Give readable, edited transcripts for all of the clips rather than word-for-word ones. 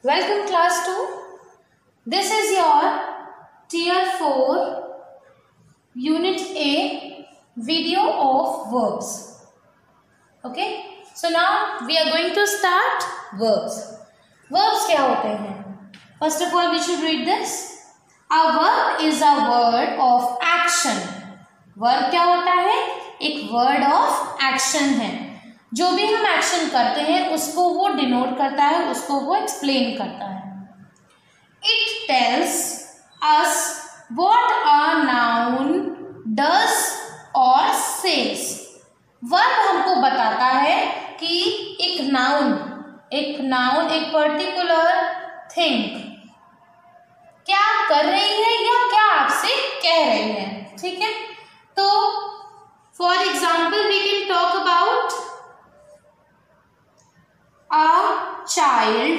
Welcome class 2. This is your Tier 4 Unit A video of verbs. Okay. So now we are going to start verbs. Verbs क्या होते हैं? First of all we should read this. A verb is a word of action. Verb क्या होता है? एक word of action है. जो भी हम एक्शन करते हैं उसको वो डिनोट करता है, उसको वो एक्सप्लेन करता है. It tells us what a noun does और सेज. वर्ब हमको बताता है कि एक नाउन एक पर्टिकुलर थिंग क्या कर रही है या क्या आपसे कह रही है. ठीक है. तो for example we can talk about A child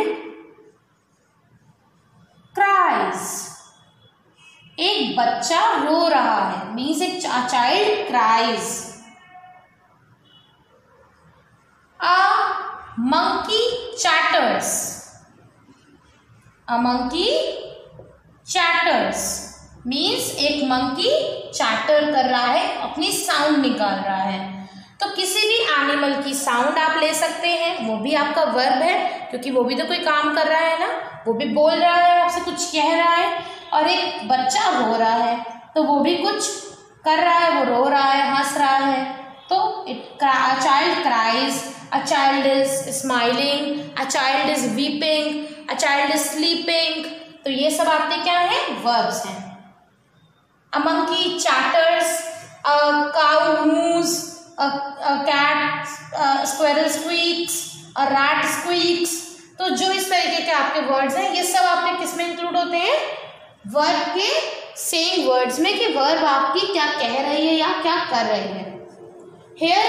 cries. एक बच्चा रो रहा है. मीन्स एक child cries. A monkey chatters. A monkey chatters. Means एक मंकी चैटर कर रहा है, अपनी साउंड निकाल रहा है. तो किसी भी एनिमल की साउंड आप ले सकते हैं, वो भी आपका वर्ब है, क्योंकि वो भी तो कोई काम कर रहा है ना, वो भी बोल रहा है, आपसे कुछ कह रहा है. और एक बच्चा रो रहा है तो वो भी कुछ कर रहा है, वो रो रहा है, हंस रहा है. तो a child cries, a child is smiling, a child is weeping, a child is sleeping. तो ये सब आपके क्या है? वर्ब्स हैं. A monkey chatters, a cow moves, a cat squirrel squeaks, a rat squeaks. तो जो इस तरीके के आपके वर्ड्स हैं ये सब आपके किस में इंक्लूड होते हैं? वर्ब के सेम वर्ड्स में, कि वर्ब आपकी क्या कह रही है या क्या कर रही है. Here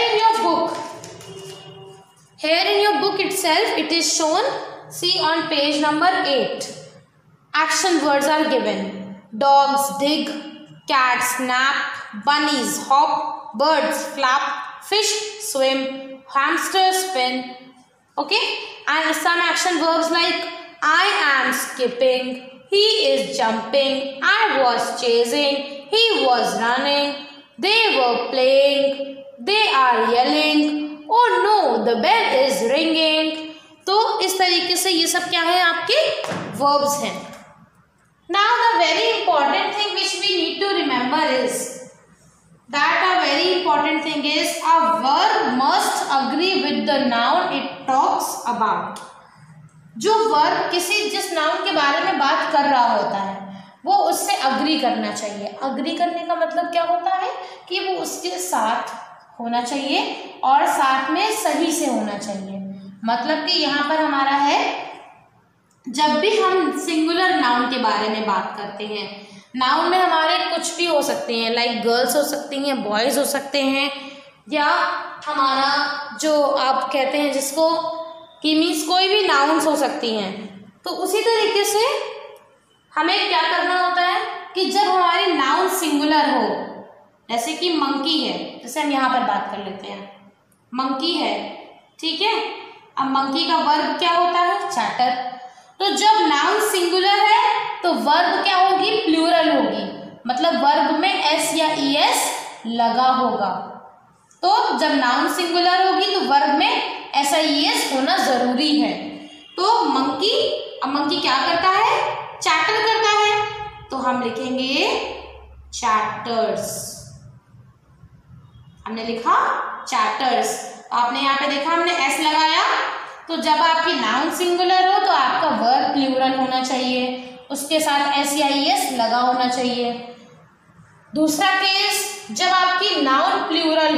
in your book itself it is shown. See on page number 8. Action words are given. Dogs dig, cats nap, bunnies hop, birds flap, fish swim, hamster spin. Okay, and some action verbs like I am skipping, he is jumping, I was chasing, he was running, they were playing, they are yelling, oh no the bell is ringing. तो इस तरीके से ये सब क्या है? आपके verbs हैं. Now the very important thing which we need to remember is that a very important thing is a verb must agree with the noun it talks about. जो verb जिस नाउन के बारे में बात कर रहा होता है वो उससे अग्री करना चाहिए. अग्री करने का मतलब क्या होता है? कि वो उसके साथ होना चाहिए और साथ में सही से होना चाहिए. मतलब कि यहाँ पर हमारा है, जब भी हम सिंगुलर नाउन के बारे में बात करते हैं, नाउन में हमारे कुछ भी हो सकते हैं, लाइक गर्ल्स हो सकती हैं, बॉयज़ हो सकते हैं, या हमारा जो आप कहते हैं जिसको कि मीन्स कोई भी नाउन्स हो सकती हैं. तो उसी तरीके से हमें क्या करना होता है कि जब हमारी नाउन सिंगुलर हो, जैसे कि मंकी है, जैसे हम यहाँ पर बात कर लेते हैं, मंकी है. ठीक है. अब मंकी का वर्ब क्या होता है? चैटर. तो जब नाउन सिंगुलर है तो वर्ब क्या होगी? प्लूरल होगी. मतलब वर्ब में एस या ईएस लगा होगा. तो जब नाउन सिंगुलर होगी तो वर्ब में एस या ईएस होना जरूरी है. तो मंकी, अब मंकी क्या करता है? चैटर करता है. तो हम लिखेंगे चैटर्स. हमने लिखा चैटर्स. आपने यहाँ पे देखा हमने एस लगाया. तो जब आपकी नाउन सिंगुलर हो तो आपका वर्ब प्लूरल होना चाहिए, उसके साथ एस या ईएस लगा होना चाहिए. दूसरा केस, जब आपकी नाउन प्लूरल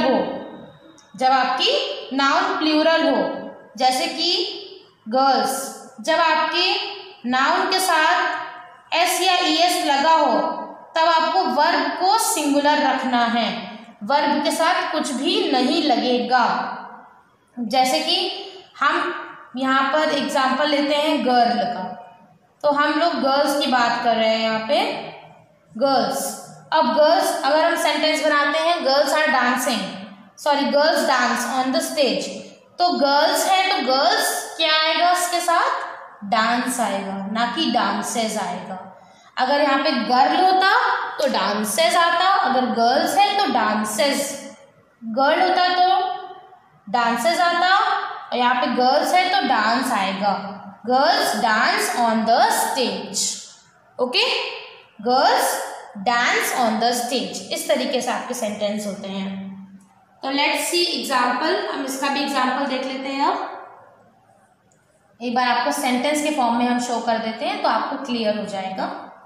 हो, जैसे कि गर्ल्स, जब आपके नाउन के साथ एस या ईएस लगा हो तब आपको वर्ब को सिंगुलर रखना है. वर्ब के साथ कुछ भी नहीं लगेगा. जैसे कि हम यहाँ पर एग्जाम्पल लेते हैं गर्ल का. तो हम लोग गर्ल्स की बात कर रहे हैं यहाँ पे, गर्ल्स. अब गर्ल्स, अगर हम सेंटेंस बनाते हैं girls are dancing, girls dance on the stage, तो गर्ल्स है तो गर्ल्स क्या आएगा उसके साथ? डांस आएगा, ना कि डांसेस आएगा। अगर यहाँ पे गर्ल होता तो डांसेस आता, अगर गर्ल्स है तो डांसेस, गर्ल होता तो डांसेस आता, और यहाँ पे गर्ल्स है तो डांस आएगा। Girls dance on the stage. Okay, girls dance on the stage. इस तरीके से आपके सेंटेंस होते हैं। तो लेट्स सी एग्जाम्पल, हम इसका भी एग्जाम्पल देख लेते हैं। अब एक बार आपको सेंटेंस के फॉर्म में हम शो कर देते हैं तो आपको क्लियर हो जाएगा।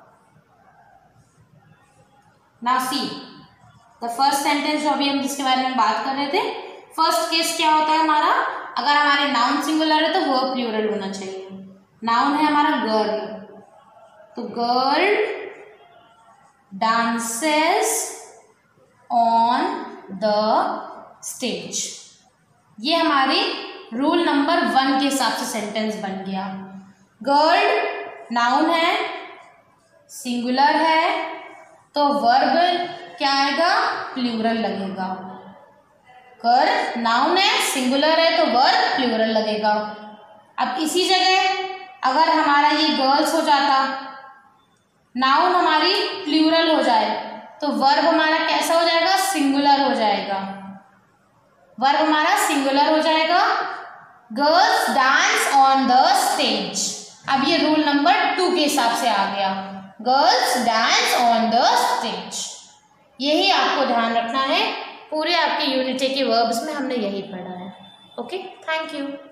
Now see the first sentence जो अभी हम जिसके बारे में बात कर रहे थे। फर्स्ट केस क्या होता है हमारा, अगर हमारे नाउन सिंगुलर है तो वर्ब प्लूरल होना चाहिए। नाउन है हमारा गर्ल, तो girl dances on the stage. ये हमारे रूल नंबर 1 के हिसाब से सेंटेंस बन गया। गर्ल नाउन है, सिंगुलर है, तो वर्ब क्या आएगा, प्लूरल लगेगा। गर्ल नाउन है, सिंगुलर है, तो वर्ब प्लूरल लगेगा। अब इसी जगह अगर हमारा ये गर्ल्स हो जाता, नाउन हमारी प्लूरल हो जाए, तो वर्ब हमारा कैसा हो जाएगा, सिंगुलर हो जाएगा। वर्ब हमारा सिंगुलर हो जाएगा। Girls dance on the stage. अब ये रूल नंबर 2 के हिसाब से आ गया, girls dance on the stage. यही आपको ध्यान रखना है, पूरे आपके यूनिटी के वर्ब्स में हमने यही पढ़ा है। Okay, thank you.